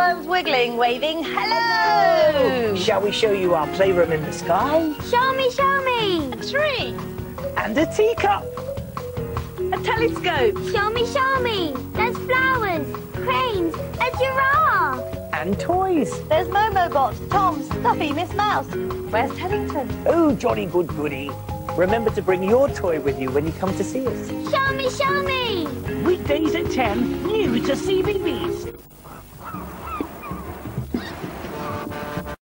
arms wiggling, waving hello! Shall we show you our playroom in the sky? Show me, show me! A tree! And a teacup! A telescope! Show me, show me! There's flowers, cranes, a giraffe! And toys! There's Momobot, Tom, Stuffy, Miss Mouse. Where's Teddington? Oh, jolly good goody. Remember to bring your toy with you when you come to see us. Show me, show me! Weekdays at 10, new to CBeebies.